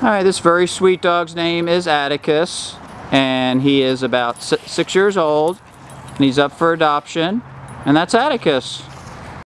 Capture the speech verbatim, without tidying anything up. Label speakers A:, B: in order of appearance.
A: Alright, this very sweet dog's name is Atticus, and he is about six years old, and he's up for adoption, and that's Atticus.